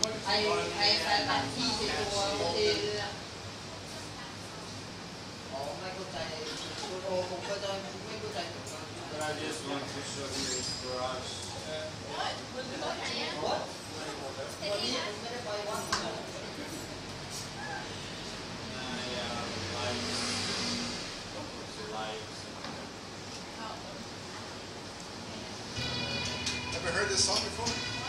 ไอ้ตัดที่เป็นตัวเองอ๋อไม่เข้าใจโอ้ผมก็จะไม่เข้าใจเหมือนกัน But I just want to show you this garage. What วันนี้ผมไม่ได้ไปวัดนะ Lights. Ever heard this song before?